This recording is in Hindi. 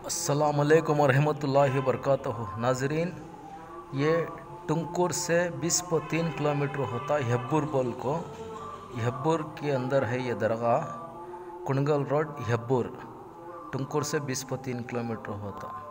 अस्सलामुअलैकुम वरहमतुल्लाहि वबरकातुहू। नाजरीन, ये टुमकुर से 20-3 किलोमीटर होता है हेब्बूर बोल को। हेब्बूर के अंदर है ये दरगाह, कुंडगल रोड हेब्बूर। टुमकुर से 20-3 किलोमीटर होता।